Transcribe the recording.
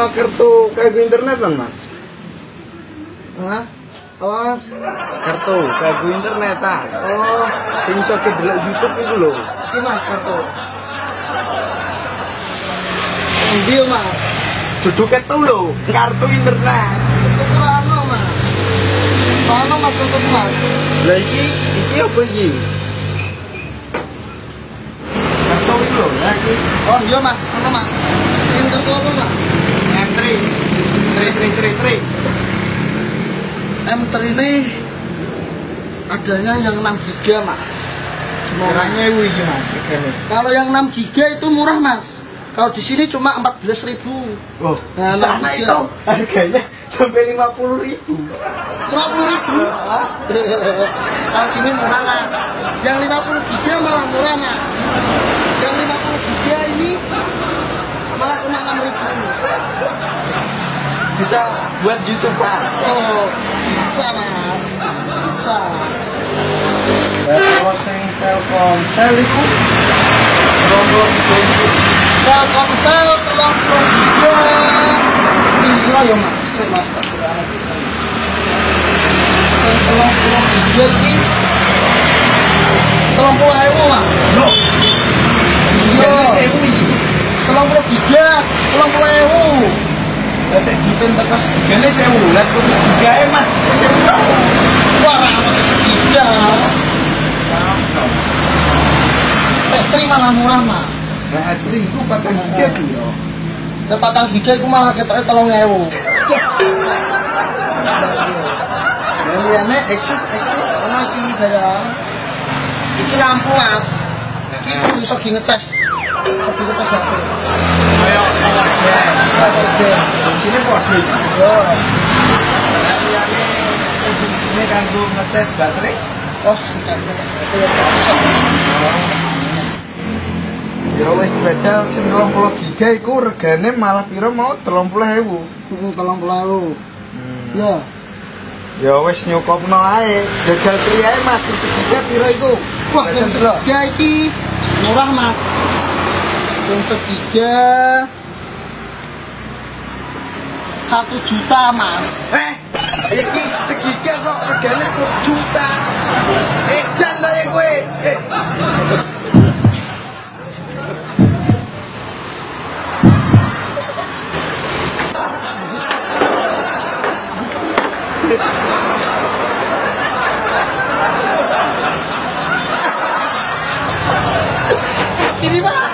kartu kargo internet dong mas. Hah? Awas kartu kargo internet ah. Oh, sing iso delok YouTube iku lho. Iki mas kartu. Endi mas? Duduk itu lho, kartu internet. Itu ano mas? Ano mas kartu mas? Lah iki apa iki? Kartu itu lho, ya iki. Oh iya mas, ano mas? Ini kartu apa mas? M3. 3. M3 ini adanya yang 6 GB mas. Murahnya iki mas. Kalau yang 6 GB itu murah mas. Kalau di sini cuma 14.000. Oh, nah, sana itu harganya sampai 50.000. 50.000? Kalau sini murah mas. Yang 50 GB malah murah mas. Yang 50 GB ini malah cuma 6.000. Bisa buat YouTube kan? Oh, bisa mas, bisa. Kalau sing Telkomsel itu Telkomsel 33 piro ya mas? Mas tak kira kita. Sing 33 iki 30.000 mas. Loh. Iya, 30 30.000. Nek dipen terus gene 1000 lah terus digawe mas 1000. Wah, masih segiga. Terima lah murah mah. Nah, iku 4 giga piro? Nek 4 giga iku malah ketoke 3.000. Ya liyane eksis ana iki barang. Iki lampu mas. Iki iso ngecas. Iso ngecas HP. Ayo di sini kode. Yo. Liyane sini kanggo ngecas baterai. Oh, sekarang itu ya kosong. Ya wis bajal sing 30 GB iku regane malah piro mau 30.000. 30.000. Ya. Ya wis nyukupno ae. Jajal tri ae Mas, sing segiga piro iku? Wah, sing segiga iki murah Mas. Sing segiga 1 juta Mas. Iki segiga kok regane 1 juta. Jangan ya gue. Ini mah